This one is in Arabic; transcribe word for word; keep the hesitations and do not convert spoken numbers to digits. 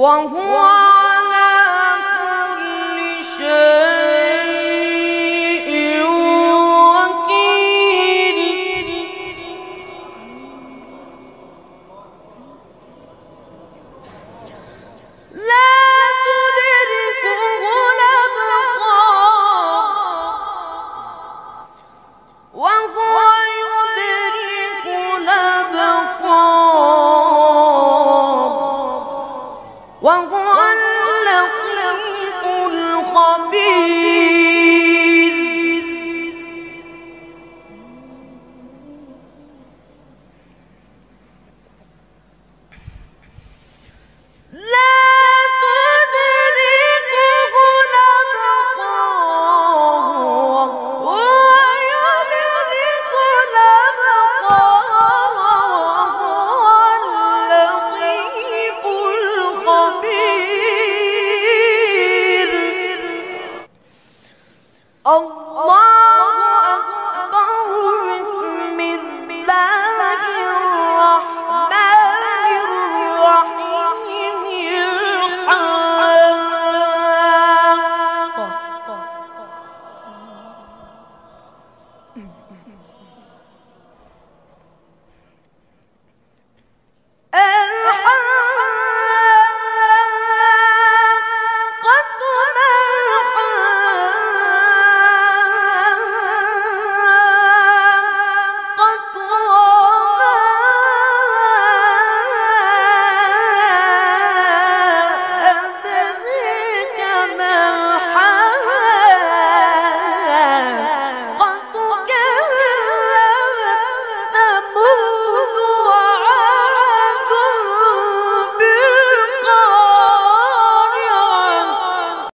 وهو على كل شيء وكيل. لا تدركه الأبصار وهو يدرك الأبصار وهو اللطيف الخبير. لا تدركه الأبصار وهو يدرك الأبصار وهو اللطيف الخبير. الله أكبر. بسم الله الرحمن الرحيم. الحاقة